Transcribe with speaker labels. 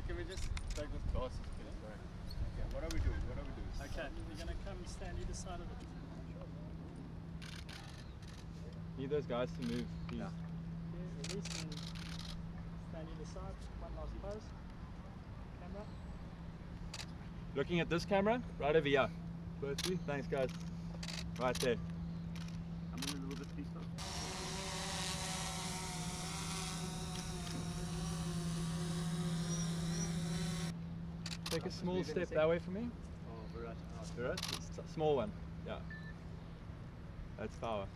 Speaker 1: can we just take this glasses, please? Sorry. Okay, what are we doing? What are we doing?
Speaker 2: Okay, we're going to come stand either side of it.
Speaker 3: Need those guys to move, please.
Speaker 2: Yeah. Okay, release and stand either side. One last pose. Camera.
Speaker 3: Looking at this camera, right over here. Firstly, thanks guys. Right there.
Speaker 1: I'm in a little bit, please.
Speaker 3: Take a small step that way for me.
Speaker 1: Oh, Virat.
Speaker 3: Virat, it's a small one. Yeah. That's power.